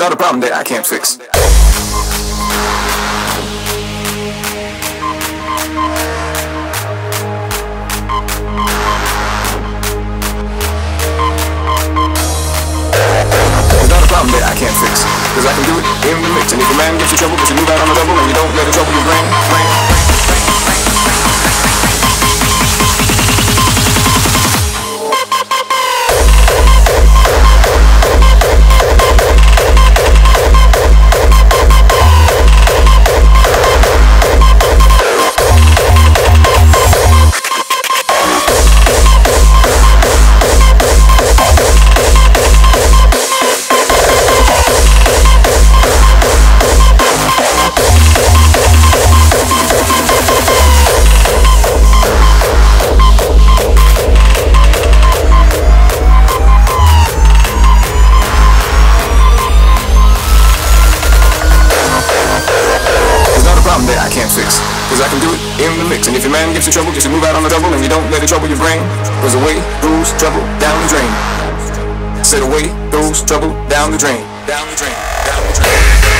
not a problem that I can't fix. That I can't fix, cause I can do it in the mix. And if a man gets in trouble, cause you move out on the double and you don't let it trouble your brain. That I can't fix, cause I can do it in the mix. And if your man gets in trouble, just move out on the double and you don't let it trouble your brain. Cause away goes trouble down the drain. Said away goes trouble down the drain. Down the drain, down the drain.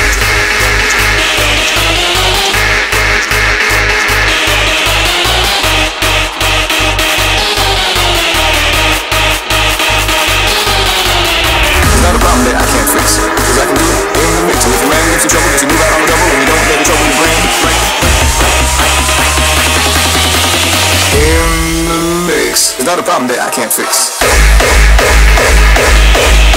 It's not a problem that I can't fix, cause I can do it in the mix. And if your man gets in trouble, just move out on the double and you don't let it trouble your brain. In the mix. It's not a problem that I can't fix.